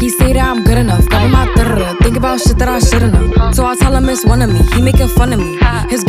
He say that I'm good enough, cover my think about shit that I shouldn't know. So I tell him it's one of me, he making fun of me. His